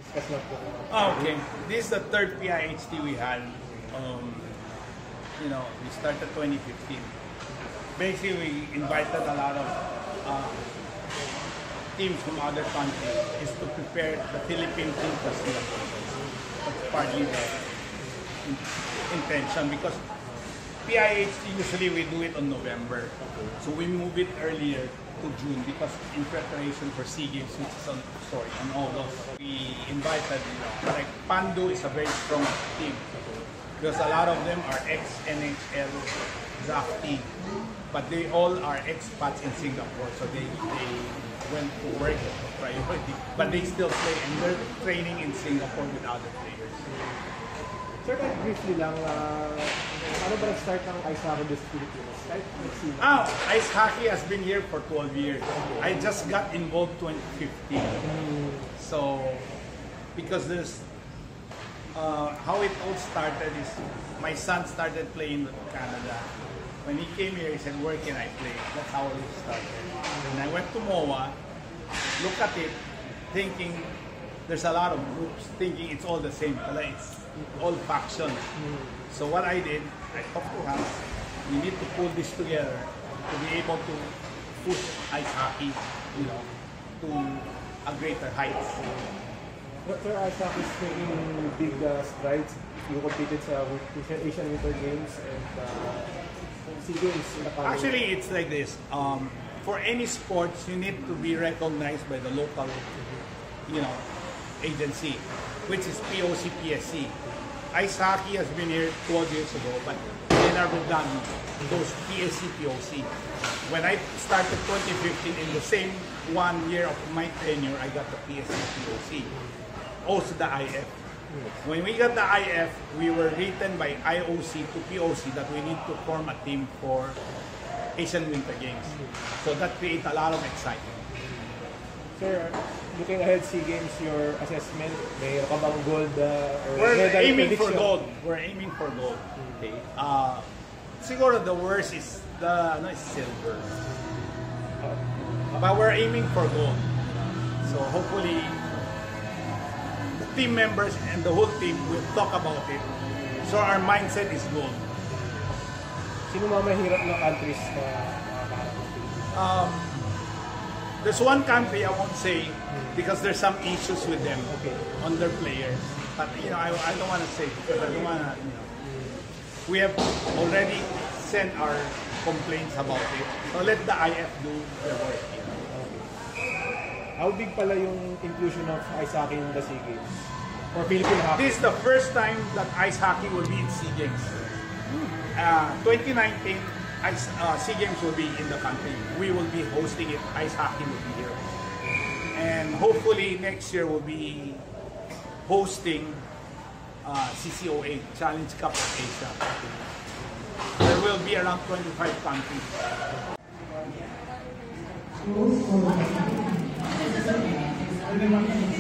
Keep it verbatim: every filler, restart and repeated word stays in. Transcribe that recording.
discuss lang po. Oh, okay. This is the third P I H T we had. Um, you know, we started twenty fifteen. Basically, we invited a lot of uh, teams from other countries is to prepare the Philippine team for Singapore. That's partly the in- intention because P I H T usually we do it on November. So we move it earlier to June because in preparation for SEA Games, which is on, sorry, on August. We invited, you know, like Pandu is a very strong team because a lot of them are ex-N H L draftee, but they all are expats in Singapore, so they, they went to work for priority, but they still play and they're training in Singapore with other players. Sir, kahit briefly lang, uh, ano ba nag-start ng ice hockey in the Philippines? Kahit nag-sino? Ah, ice hockey has been here for twelve years. I just got involved twenty fifteen. So, because there's, uh, how it all started is, my son started playing with Canada. When he came here, he said, where can I play? That's how it started. And I went to M O A, look at it, thinking, there's a lot of groups, thinking it's all the same, but it's all factions. So what I did, I talked to Hans, we need to pull this together to be able to push ice hockey, you know, to a greater heights. But sir, ice hockey is making big uh, strides. You competed sa Asian Winter Games and uh, SEA Games in the country. Actually, it's like this. Um, for any sports, you need to be recognized by the local, you know, agency, which is P O C P S C. Ice hockey has been here twelve years ago, but they never done those P S C, P O C. When I started twenty fifteen, in the same one year of my tenure, I got the P S C, P O C. Also the I F. When we got the I F, we were written by I O C to P O C that we need to form a team for Asian Winter Games. So that creates a lot of excitement. Sir, looking ahead SEA Games, your assessment, may ka bang gold uh, or We're medal aiming prediction? for gold. We're aiming for gold. Okay. Uh, siguro the worst is the ano, is silver. Uh, but we're aiming for gold. So hopefully the team members and the whole team will talk about it. So our mindset is gold. Sino mga mahirap na countries na Um, there's one country I won't say because there's some issues with them Okay. on their players. But you know, I, I don't want to say because I don't want to. You know, we have already sent our complaints about it. So let the I F do their work. You know. How big pala yung inclusion of ice hockey in the SEA Games? Or Philippine hockey? This is the first time that ice hockey will be in SEA Games. Uh, twenty nineteen, ice, uh, SEA Games will be in the country. We will be hosting it. Ice hockey will be here. And hopefully next year we'll be hosting uh, C C O A, Challenge Cup of Asia. There will be around twenty-five countries. Schools for